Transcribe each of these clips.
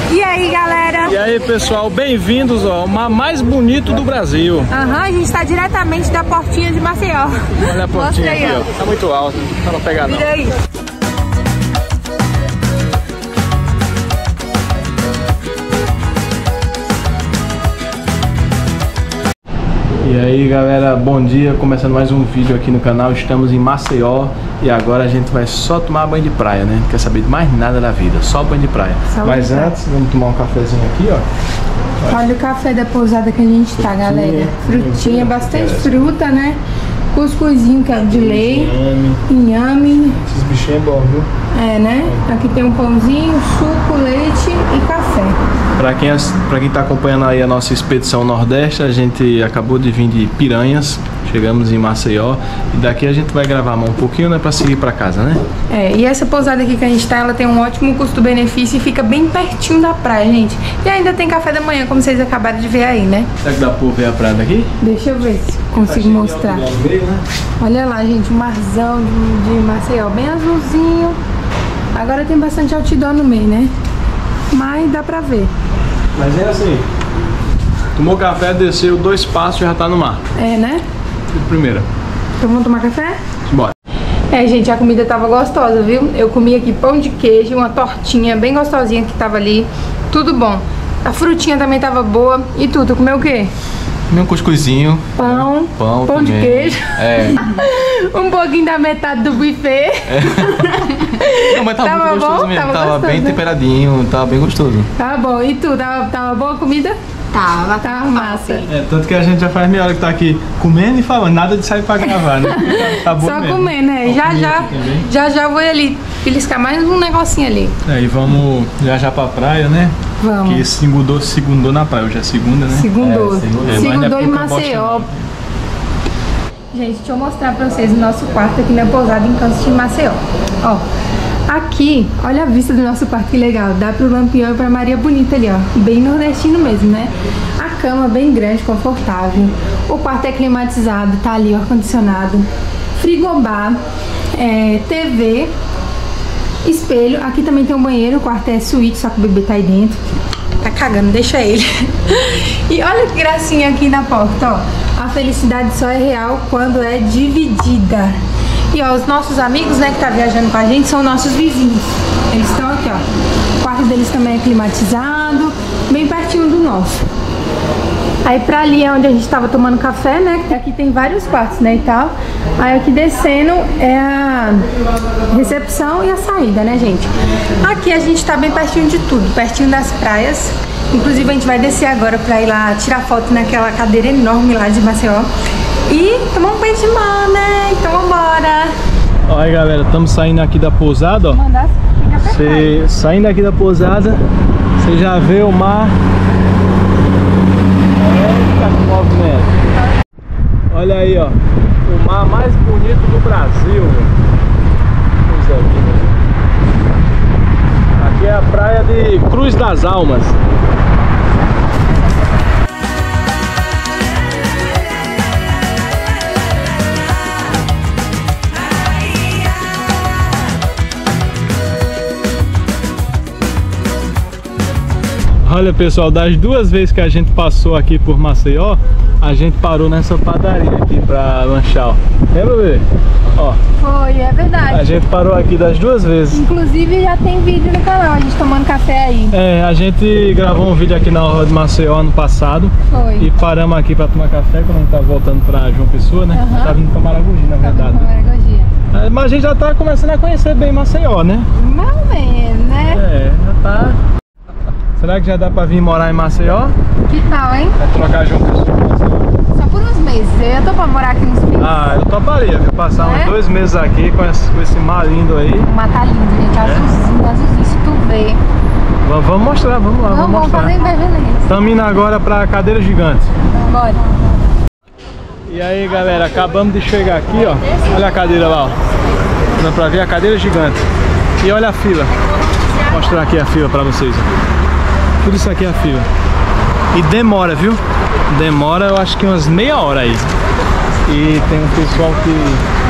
E aí, galera? E aí, pessoal, bem-vindos ao mar mais bonito do Brasil. A gente está diretamente da portinha de Maceió. Olha a portinha aqui, ó. Tá muito alta, não vai pegar não. Vira aí. E aí, galera, bom dia, começando mais um vídeo aqui no canal. Estamos em Maceió e agora a gente vai só tomar banho de praia, né? Não quer saber de mais nada da vida, só banho de praia. Mas antes, vamos tomar um cafezinho aqui, ó. Olha o café da pousada que a gente tá, galera. Frutinha, bastante fruta, né? Cuscuzinho que é de lei, inhame. Esses bichinhos é bom, viu? É, né? Aqui tem um pãozinho, suco, leite e café. Pra quem tá acompanhando aí a nossa expedição Nordeste, a gente acabou de vir de Piranhas, chegamos em Maceió e daqui a gente vai gravar um pouquinho, né, pra seguir pra casa, né? É, e essa pousada aqui que a gente tá, ela tem um ótimo custo-benefício e fica bem pertinho da praia, gente. E ainda tem café da manhã, como vocês acabaram de ver aí, né? Será que dá pra ver a praia daqui? Deixa eu ver se consigo mostrar. Meio, né? Olha lá, gente, o marzão de Maceió, bem azulzinho. Agora tem bastante altidão no meio, né? Mas dá pra ver. Mas é assim, tomou café, desceu 2 passos e já tá no mar. É, né? Primeira. Então vamos tomar café? Bora. É, gente, a comida tava gostosa, viu? Eu comi aqui pão de queijo, uma tortinha bem gostosinha que tava ali. Tudo bom. A frutinha também tava boa. E tu comeu o quê? Comi um cuscuzinho. Pão de queijo. É. Um pouquinho da metade do buffet. É. Não, mas tava muito gostoso mesmo. Tava gostoso, bem né? temperadinho, tava bem gostoso. Tá bom. E tu, tava boa a comida? Tava massa. É, tanto que a gente já faz meia hora que tá aqui comendo e falando, nada de sair pra gravar, né? Tá bom só mesmo. comendo, né? Já vou ali beliscar mais um negocinho ali. É, e vamos já pra praia, né? Vamos. Que segundou na praia, hoje é segunda, né? Segundou é em Maceió. Gente, deixa eu mostrar pra vocês o nosso quarto aqui na pousada em Cantos de Maceió. Ó, aqui, olha a vista do nosso quarto, que legal. Dá pro Lampião e pra Maria Bonita ali, ó. Bem nordestino mesmo, né? A cama bem grande, confortável. O quarto é climatizado, tá ali, ar-condicionado. Frigobar, TV, espelho. Aqui também tem um banheiro, o quarto é suíte, só que o bebê tá aí dentro. Tá cagando, deixa ele. E olha que gracinha aqui na porta, ó. A felicidade só é real quando é dividida. E ó, os nossos amigos, né, que tá viajando com a gente, são nossos vizinhos. Eles estão aqui, ó. O quarto deles também é climatizado, bem pertinho do nosso. Aí pra ali é onde a gente tava tomando café, né? Aqui tem vários quartos, né, e tal. Aí aqui descendo é a recepção e a saída, né, gente? Aqui a gente tá bem pertinho de tudo, pertinho das praias. Inclusive a gente vai descer agora pra ir lá tirar foto naquela cadeira enorme lá de Maceió. E tomar um banho de mar, né? Então vambora! Olha, galera, estamos saindo aqui da pousada, ó. Saindo aqui da pousada, você já vê o mar. Olha aí, ó, o mar mais bonito do Brasil. Coisa linda. Aqui é a praia de Cruz das Almas. Olha, pessoal, das 2 vezes que a gente passou aqui por Maceió, a gente parou nessa padaria aqui pra lanchar, ó. Lembra, bebê? Ó. Foi, é verdade. A gente parou aqui das 2 vezes. Inclusive já tem vídeo no canal, a gente tomando café aí. É, a gente gravou um vídeo aqui na Orla de Maceió ano passado. Foi. E paramos aqui pra tomar café quando a gente tá voltando pra João Pessoa, né? Tá vindo pra Maragogi, na verdade. Mas a gente já tá começando a conhecer bem Maceió, né? Mais ou menos, né? É, já tá. Será que já dá pra vir morar em Maceió? Que tal, hein? Vai trocar João Pessoa com Maceió? Só por uns meses. Eu tô pra morar aqui uns meses. Ah, eu toparia, viu? Passar uns 2 meses aqui com esse mar lindo aí. O mar tá lindo, gente. Azulzinho, se tu vê. Vamos mostrar, vamos lá, vamos mostrar. Fazer inveja neles. Estamos indo agora pra Cadeira Gigante. Bora. E aí, galera, acabamos de chegar aqui, ó. Olha a cadeira lá, ó. Dá pra ver a Cadeira Gigante. E olha a fila. Vou mostrar aqui a fila pra vocês, ó. Tudo isso aqui é a fila. E demora, viu? Demora, eu acho que umas meia hora aí. E tem um pessoal que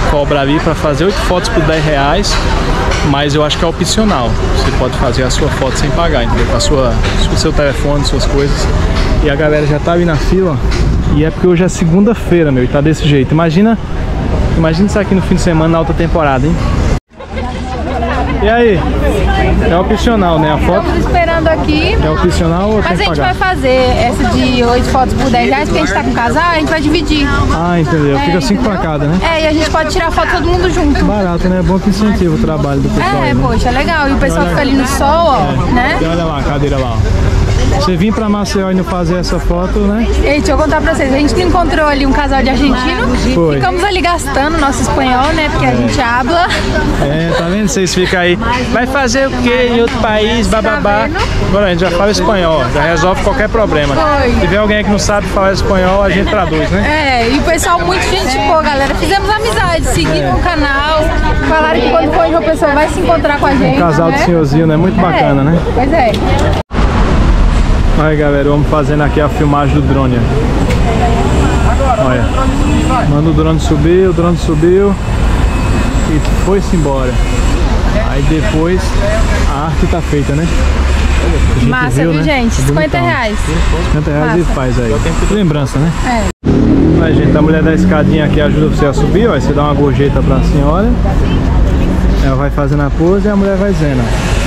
cobra ali para fazer 8 fotos por R$10, mas eu acho que é opcional. Você pode fazer a sua foto sem pagar, entendeu? Com o seu telefone, suas coisas. E a galera já tá ali na fila, e é porque hoje é segunda-feira, meu, e tá desse jeito. Imagina isso aqui no fim de semana, na alta temporada, hein? E aí? É opcional, né, a foto? Estamos esperando aqui. É opcional ou tem que pagar? Mas a gente vai fazer essa de 8 fotos por R$10, porque a gente tá com casal, a gente vai dividir. Ah, entendeu. Fica 5 pra cada, né? É, e a gente pode tirar foto todo mundo junto. Barato, né? É bom que incentiva o trabalho do pessoal. É, poxa, é legal. E o pessoal fica ali no sol, ó, né? E olha lá, a cadeira lá, ó. Você vir pra Maceió e não fazer essa foto, né? Ei, deixa eu contar pra vocês, a gente encontrou ali um casal de argentino. Foi. Ficamos ali gastando nosso espanhol, né? Porque a gente habla. É, tá vendo? Vocês ficam aí, vai fazer o quê em outro país, bababá. Agora a gente já fala espanhol, já resolve qualquer problema. Foi. Se tiver alguém que não sabe falar espanhol, a gente traduz, né? É, e o pessoal muito gente boa, galera. Fizemos amizade, seguiram o canal. Falaram que quando for em João Pessoa vai se encontrar com a gente. Um casal né? de senhorzinho, né? Muito bacana, né? Pois é. Olha, galera, vamos fazendo aqui a filmagem do drone. Olha, manda o drone subiu e foi-se embora. Aí depois a arte tá feita, né? Massa, viu, né? gente? R$50. R$50 e faz aí. Lembrança, né? É. Aí, gente, a mulher da escadinha aqui ajuda você a subir, ó. Você dá uma gorjeta pra senhora. Ela vai fazendo a pose e a mulher vai dizendo, ó.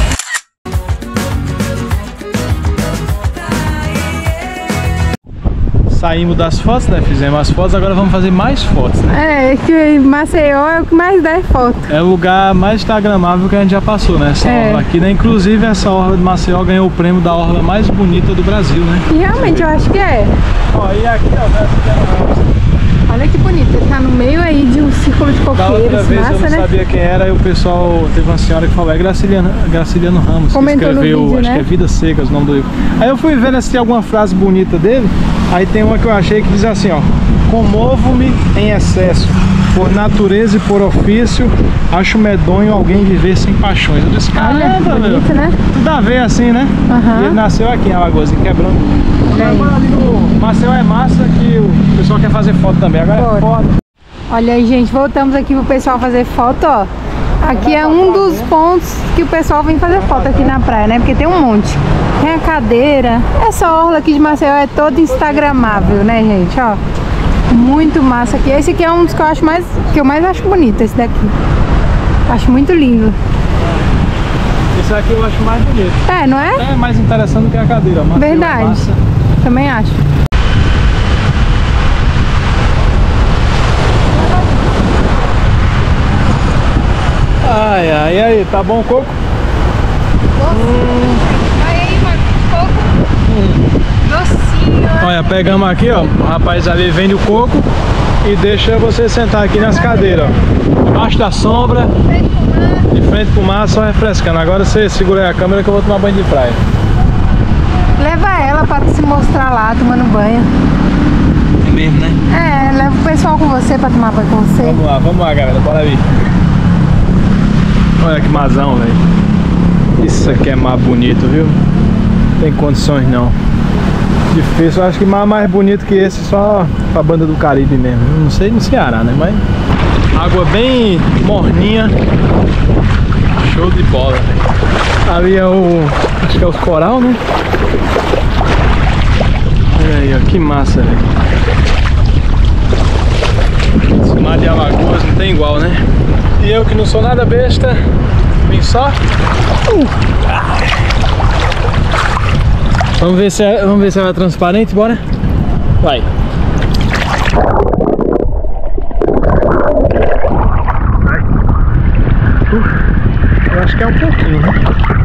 Saímos das fotos, né? Fizemos as fotos, agora vamos fazer mais fotos, né? É, que Maceió é o que mais dá foto. É o lugar mais instagramável que a gente já passou, né? Essa orla aqui, né? Inclusive essa orla de Maceió ganhou o prêmio da orla mais bonita do Brasil, né? E realmente eu acho que é. Ó, e aqui, ó, Olha que bonito, ele tá no meio aí de um círculo de da outra coqueiros, vez massa, eu não né? sabia quem era, e o pessoal, teve uma senhora que falou, é Graciliano Ramos, Comentou que escreveu, no vídeo, acho né? que é Vidas Secas o nome do livro. Aí eu fui vendo se tem alguma frase bonita dele, aí tem uma que eu achei que diz assim, ó: comovo-me em excesso, por natureza e por ofício, acho medonho alguém viver sem paixões. Eu disse, Olha, que bonito, né? tudo a ver assim, né? Aham. E ele nasceu aqui em Alagoas, em Quebrando. Agora ali no Maceió é massa que o pessoal quer fazer foto também, agora é foto. Olha aí, gente, voltamos aqui pro pessoal fazer foto, ó. Aqui é um dos pontos que o pessoal vem fazer foto aqui na praia, né? Porque tem um monte. Tem a cadeira. Essa orla aqui de Maceió é toda instagramável, né, gente? Ó, muito massa aqui. Esse aqui é um dos que eu mais acho bonito, esse daqui. Acho muito lindo. Esse aqui eu acho mais bonito. É, não é? É mais interessante do que a cadeira. Maceió é Verdade. massa. Também acho. Ai, ai, e aí, tá bom o coco? Olha aí, mano, coco. Docinho. Olha, pegamos aqui, ó. O rapaz ali vende o coco e deixa você sentar aqui nas cadeiras, ó. Debaixo da sombra, de frente pro mar, só refrescando. Agora você segura aí a câmera que eu vou tomar banho de praia. Leva ela pra se mostrar lá, tomando banho. É mesmo, né? É, leva o pessoal com você pra tomar banho com você. Vamos lá, galera, bora vir. Olha que mazão, velho. Isso aqui é mar bonito, viu? Não tem condições não. Difícil, eu acho que mar mais bonito que esse só pra banda do Caribe mesmo. Não sei no Ceará, né? Mas água bem morninha. Show de bola, velho. Ali é o... acho que é os coral, né? Olha aí, ó, que massa, velho. Esse mar de Alagoas não tem igual, né? E eu que não sou nada besta, vim só. Vamos ver se ela é transparente, bora? Vai. Eu acho que é um pouquinho, né?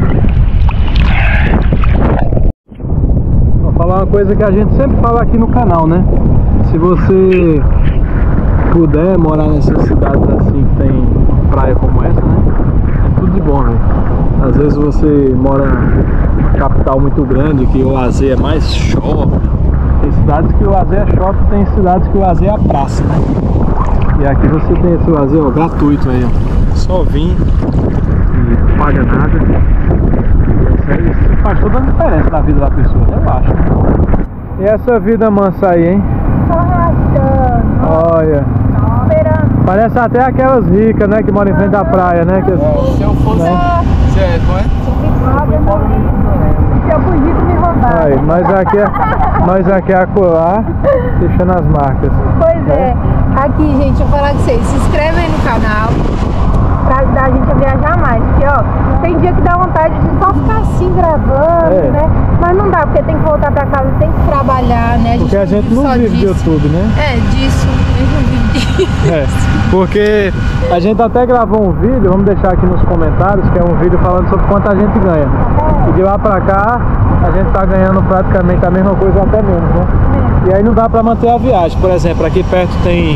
Vou falar uma coisa que a gente sempre fala aqui no canal, né? Se você puder morar nessas cidades assim que tem praia como essa, né? É tudo de bom, velho. Às vezes você mora numa capital muito grande que o lazer é mais shopping. Tem cidades que o lazer é shopping, tem cidades que o lazer é a praça, né? E aqui você tem esse lazer, ó, gratuito aí, ó. Só vir e não paga nada. Isso faz toda a diferença na vida da pessoa, né? Eu acho. E essa vida mansa aí, hein? Olha. Esperando. Parece até aquelas ricas, né, que moram em frente da praia, né? Se eu fosse... Né? Se eu fugir, tu me roubar. Aí, nós aqui acolá, deixando as marcas. Pois é. Aqui, gente, deixa eu falar com vocês. Se inscreve aí no canal pra ajudar a gente a viajar mais. Porque, ó, tem dia que dá vontade de só ficar assim gravando, né? Mas não dá, porque tem que voltar pra casa, tem que trabalhar, né? Porque a gente não vive de YouTube, né? É, disso. A gente não vive disso. É, porque a gente até gravou um vídeo, vamos deixar aqui nos comentários, que é um vídeo falando sobre quanto a gente ganha. E de lá pra cá, a gente tá ganhando praticamente a mesma coisa ou até menos, né? E aí não dá pra manter a viagem. Por exemplo, aqui perto tem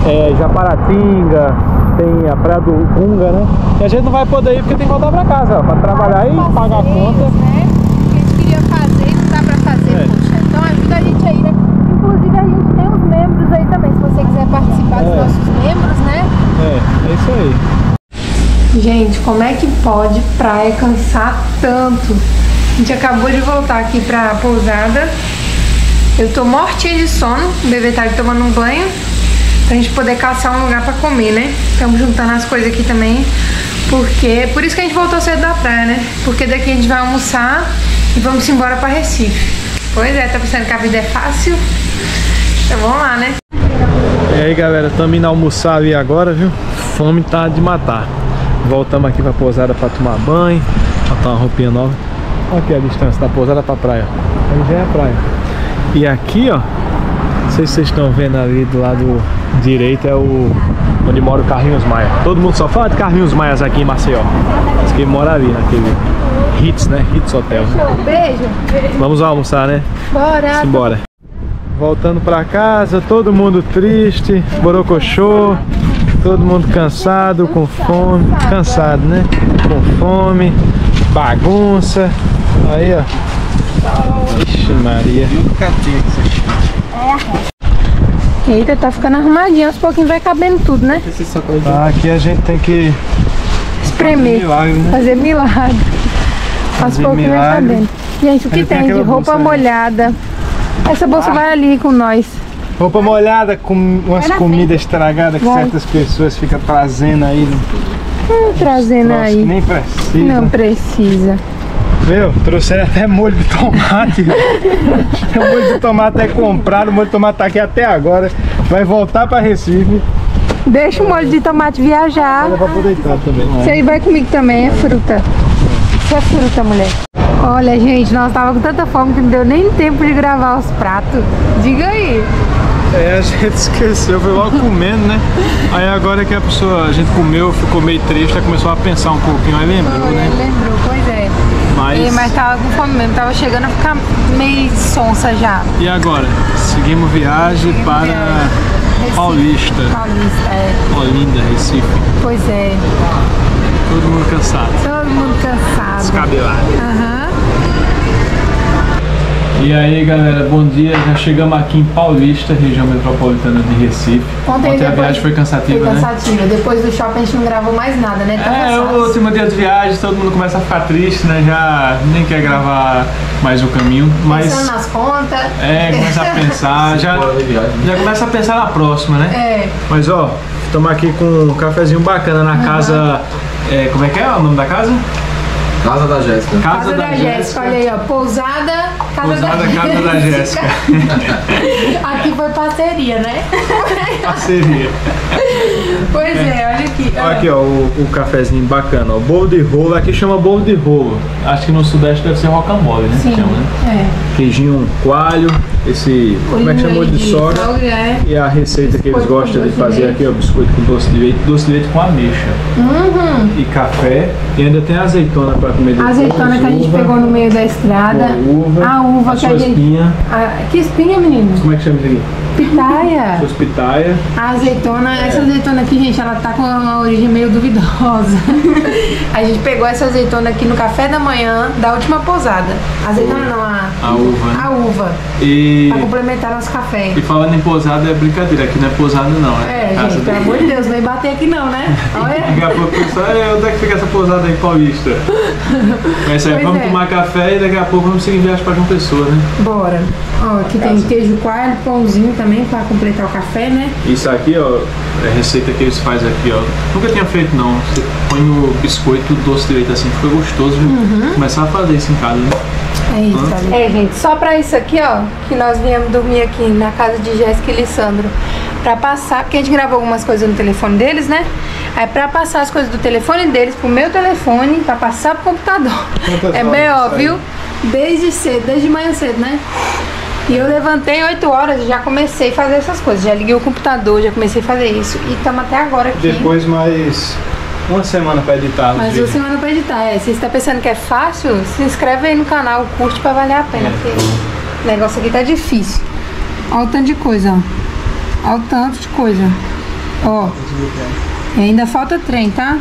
Japaratinga, tem a Praia do Gunga, né? E a gente não vai poder ir porque tem que voltar pra casa, ó, pra trabalhar e pagar a conta. Né? Que a gente queria fazer e não dá pra fazer, poxa. Então ajuda a gente aí, né? Inclusive a gente tem os membros aí também, se você quiser participar dos nossos membros, né? É isso aí. Gente, como é que pode praia cansar tanto? A gente acabou de voltar aqui pra pousada. Eu tô mortinha de sono, o bebê tá ali tomando um banho, pra gente poder caçar um lugar pra comer, né? Estamos juntando as coisas aqui também, porque por isso que a gente voltou cedo da praia, né? Porque daqui a gente vai almoçar e vamos embora pra Recife. Pois é, tá pensando que a vida é fácil? Então vamos lá, né? E aí, galera, estamos indo almoçar ali agora, viu? Fome tá de matar. Voltamos aqui pra pousada pra tomar banho, botar uma roupinha nova. Olha aqui a distância da pousada pra praia. Aí já é a praia. E aqui, ó, não sei se vocês estão vendo ali do lado direito, é onde mora o Carlinhos Maia. Todo mundo só fala de Carlinhos Maias aqui em Maceió. Mas quem mora ali, naquele Hits, né? Hits Hotel. Beijo. Vamos almoçar, né? Bora. Simbora. Voltando pra casa, todo mundo triste, borocochô, todo mundo cansado, com fome. Cansado, né? Com fome, bagunça. Aí, ó. Ixi, Maria. Eita, tá ficando arrumadinho, aos pouquinhos vai cabendo tudo, né? Aqui a gente tem que espremer, fazer milagre. Aos pouquinhos vai cabendo. Gente, o que tem de roupa molhada? Essa bolsa vai ali com nós. Roupa molhada com umas comidas estragadas que certas pessoas ficam trazendo aí. Trazendo aí. Nem precisa. Não precisa. Meu, trouxeram até molho de tomate. O molho de tomate é comprado, o molho de tomate tá aqui até agora. Vai voltar pra Recife. Deixa o molho de tomate viajar. Olha pra aproveitar também. Isso aí vai comigo também, é fruta. Isso é fruta, mulher. Olha, gente, nós tava com tanta fome que não deu nem tempo de gravar os pratos. Diga aí. A gente esqueceu, foi logo comendo, né? Aí agora que a gente comeu, ficou meio triste, aí começou a pensar um pouquinho, aí lembrou, né? Lembrou, pois é. Mas tava com fome mesmo, tava chegando a ficar meio sonsa já. E agora? Seguimos viagem para Recife. Paulista. Olinda, Recife. Pois é. Todo mundo cansado. Todo mundo cansado. Descabelado. Aham. E aí, galera, bom dia. Já chegamos aqui em Paulista, região metropolitana de Recife. Ontem a viagem foi cansativa, né? Depois do shopping a gente não gravou mais nada, né? O último dia de viagem, todo mundo começa a ficar triste, né? Já nem quer gravar mais o caminho. Mas pensando nas contas. Começa a pensar. já começa a pensar na próxima, né? Mas ó, estamos aqui com um cafezinho bacana na casa. Como é que é o nome da casa? Casa da Jéssica. Casa da Jéssica, olha aí, ó. Pousada Casa da Jéssica. Aqui foi parceria, né? Parceria. Pois olha aqui. Olha aqui, ó, o cafezinho bacana, ó. Bolo de rolo, aqui chama bolo de rolo. Acho que no Sudeste deve ser rocambole, né? Sim, chama, né? Queijinho coalho, esse, como é que chama, molho de sogra. E a receita que eles gostam de fazer aqui, ó, biscoito com doce de leite com ameixa. E café. E ainda tem azeitona para comer depois. Azeitona que a gente pegou no meio da estrada. A uva que a gente... espinha. Que espinha, menino? Como é que chama isso aqui? Pitaia. Suas pitaia. A azeitona, essa azeitona aqui, gente, ela tá com uma origem meio duvidosa. A gente pegou essa azeitona aqui no café da manhã da última pousada. A azeitona não, a uva. A uva. E Pra complementar nosso café. E falando em pousada é brincadeira, aqui não é pousada não. Gente, pelo amor de Deus, não vem bater aqui não, né? Olha. Daqui a pouco o pessoal, onde é que fica essa pousada aí, Paulista? Mas aí, vamos tomar café e daqui a pouco vamos seguir viagem pra João Pessoa, né? Bora. Ó, aqui tem queijo coalho, pãozinho também pra completar o café, né? Isso aqui, ó, é a receita que eles fazem aqui, ó. Nunca tinha feito não. Você põe no biscoito doce de leite assim, fica gostoso, viu? Começar a fazer isso em casa, né? É isso, gente, só pra isso aqui, ó, que nós viemos dormir aqui na casa de Jéssica e Lissandro. Pra passar, porque a gente gravou algumas coisas no telefone deles, né? Aí pra passar as coisas do telefone deles pro meu telefone, pra passar pro computador. É B.O., viu? Desde cedo, desde manhã cedo, né? E eu levantei 8 horas e já comecei a fazer essas coisas. Já liguei o computador, já comecei a fazer isso. E estamos até agora aqui. Depois mais uma semana pra editar. Mais uma semana pra editar, Se você tá pensando que é fácil, se inscreve aí no canal, curte pra valer a pena. Porque o negócio aqui tá difícil. Olha o tanto de coisa, ó. Olha o tanto de coisa. Ó. E ainda falta trem, tá?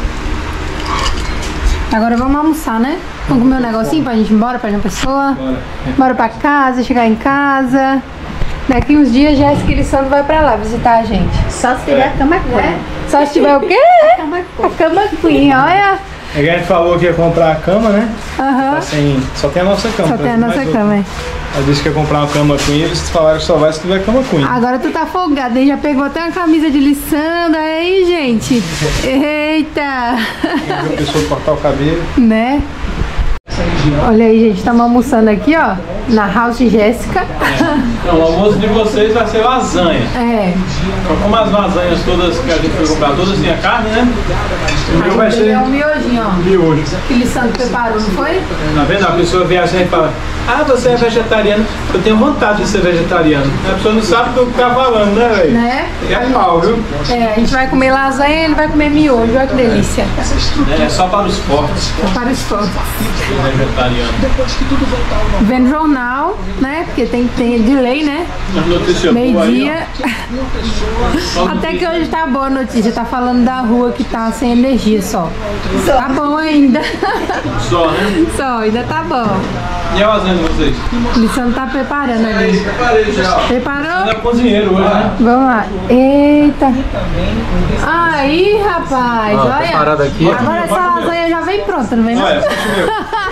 Agora vamos almoçar, né? Vamos comer um negocinho pra gente ir embora pra João Pessoa. Bora pra casa, chegar em casa. Daqui uns dias, Jéssica e Lissandro vai pra lá visitar a gente. Só se tiver a cama queen. Só se tiver o quê? A cama queen, olha. A gente falou que ia comprar a cama, né? Aham. Assim, só tem a nossa cama. Só tem a nossa cama, Ela disse que ia comprar uma cama queen e eles falaram que só vai se tiver cama queen. Agora tu tá folgado, hein? Já pegou até uma camisa de Lissandro aí, gente. Eita! A pessoa cortar o cabelo. Né? Olha aí, gente, estamos almoçando aqui, ó, na house de Jéssica. Não, o almoço de vocês vai ser lasanha. Só como as lasanhas todas que a gente foi comprar, todas tinha carne, né? O meu vai ser um miojinho, ó. miojo. Que o Lissandro preparou, não foi? Tá vendo? A pessoa vem assim e fala: ah, você é vegetariano. Eu tenho vontade de ser vegetariano. A pessoa não sabe do que tá falando, né, velho? Né? É pau, viu? A gente vai comer lasanha e ele vai comer miojo. Olha que delícia. É só para os fortes. Só para os fortes. Vegetariano. Vendo jornal, né? Porque tem de lei, né? Meio-dia. Até que hoje tá boa a notícia. Tá falando da rua que tá sem energia só. Tá bom ainda. Só, né? Só, ainda tá bom. E a lasanha de vocês? O Lissandro tá preparando ali. Preparei já. Preparou? Ele é cozinheiro hoje, né? Vamos lá. Eita. Aí, rapaz. Olha. Preparado aqui. Agora essa lasanha já vem pronta, não vem não? Olha, meu.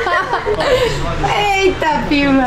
Eita, pila.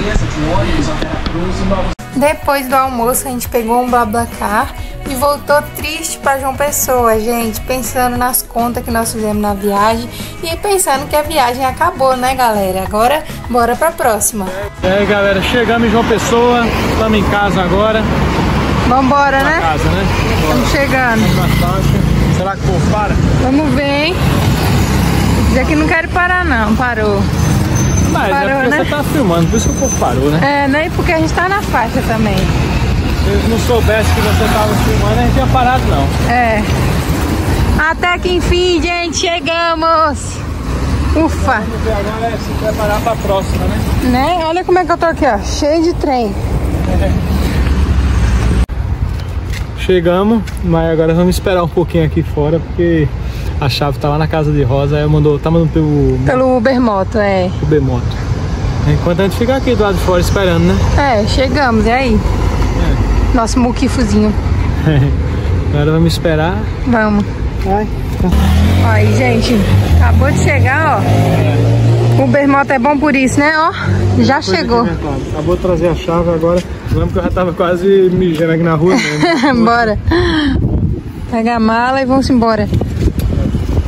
Depois do almoço, a gente pegou um BlaBlaCar e voltou triste pra João Pessoa, gente. Pensando nas contas que nós fizemos na viagem e pensando que a viagem acabou, né, galera? Agora, bora pra próxima. E aí, galera, chegamos em João Pessoa. Estamos em casa agora. Vambora, né? Casa, né? Estamos chegando. Na faixa. Será que o povo para? Vamos ver, hein? Diz que não quero parar, não. Parou. Mas Parou, é porque né? você tá filmando, por isso que o povo parou, né? É, né? Porque a gente tá na faixa também. Se eles não soubessem que você tava filmando, a gente ia parado, não. É. Até que enfim, gente, chegamos. Ufa. Agora é se preparar pra próxima, né? Né? Olha como é que eu tô aqui, ó. Cheio de trem. Chegamos, mas agora vamos esperar um pouquinho aqui fora, porque a chave tá lá na casa de Rosa, aí tá mandando Pelo Ubermoto, é. Ubermoto. Enquanto a gente fica aqui do lado de fora esperando, né? É, chegamos, e aí? Nosso muquifozinho. Agora vamos esperar. Vamos. Vai. Aí, gente, acabou de chegar, ó. O Ubermoto é bom por isso, né? Ó, já chegou. Acabou de trazer a chave agora. Lembro que eu já tava quase mijando aqui na rua mesmo. Bora. Pega a mala e vamos embora.